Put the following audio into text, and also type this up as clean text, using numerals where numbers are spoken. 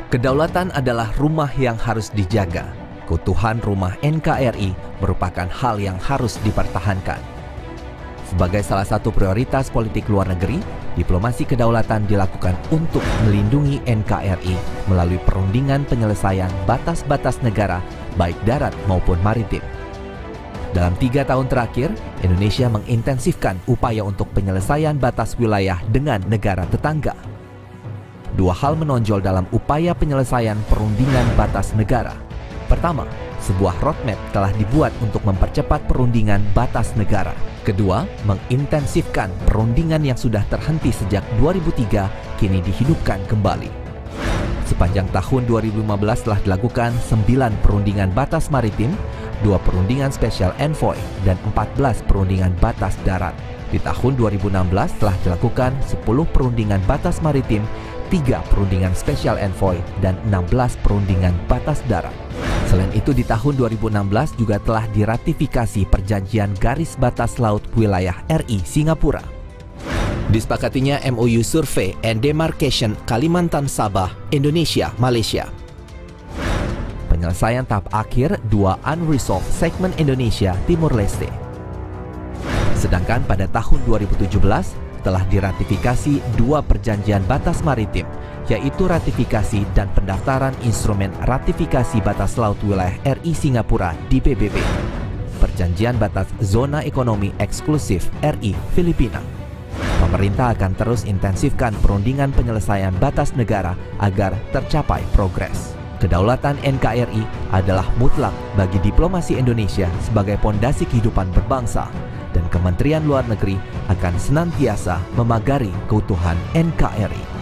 Kedaulatan adalah rumah yang harus dijaga. Keutuhan rumah NKRI merupakan hal yang harus dipertahankan. Sebagai salah satu prioritas politik luar negeri, diplomasi kedaulatan dilakukan untuk melindungi NKRI melalui perundingan penyelesaian batas-batas negara, baik darat maupun maritim. Dalam 3 tahun terakhir, Indonesia mengintensifkan upaya untuk penyelesaian batas wilayah dengan negara tetangga. 2 hal menonjol dalam upaya penyelesaian perundingan batas negara. Pertama, sebuah roadmap telah dibuat untuk mempercepat perundingan batas negara. Kedua, mengintensifkan perundingan yang sudah terhenti sejak 2003 kini dihidupkan kembali. Sepanjang tahun 2015 telah dilakukan 9 perundingan batas maritim, 2 perundingan special envoy, dan 14 perundingan batas darat. Di tahun 2016 telah dilakukan 10 perundingan batas maritim, 3 perundingan special envoy, dan 16 perundingan batas darat. Selain itu, di tahun 2016 juga telah diratifikasi Perjanjian Garis Batas Laut Wilayah RI Singapura. Disepakatinya MOU Survey and Demarcation Kalimantan Sabah, Indonesia, Malaysia. Penyelesaian tahap akhir 2 unresolved segmen Indonesia Timur Leste. Sedangkan pada tahun 2017 telah diratifikasi 2 perjanjian batas maritim, yaitu ratifikasi dan pendaftaran instrumen ratifikasi batas laut wilayah RI Singapura di PBB. Perjanjian batas zona ekonomi eksklusif RI Filipina. Pemerintah akan terus intensifkan perundingan penyelesaian batas negara agar tercapai progres. Kedaulatan NKRI adalah mutlak bagi diplomasi Indonesia sebagai pondasi kehidupan berbangsa, dan Kementerian Luar Negeri akan senantiasa memagari keutuhan NKRI.